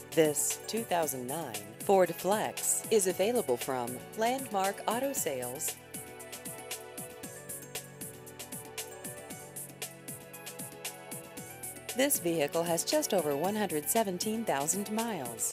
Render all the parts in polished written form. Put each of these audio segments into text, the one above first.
This 2009 Ford Flex is available from Landmark Auto Sales. This vehicle has just over 117,000 miles.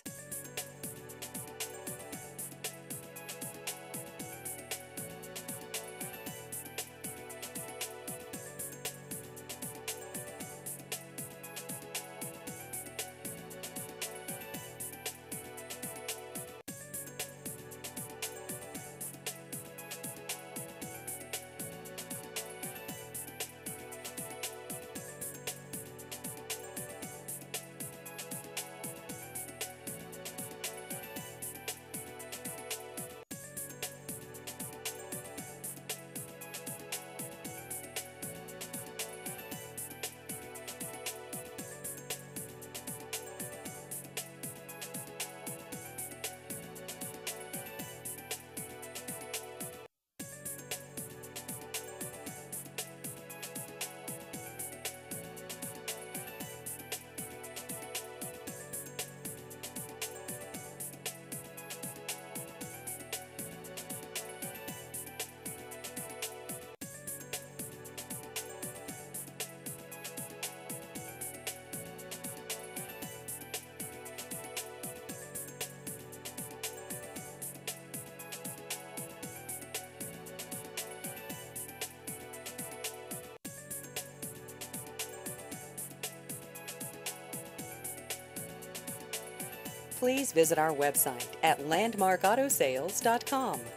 Please visit our website at landmarkautosales.com.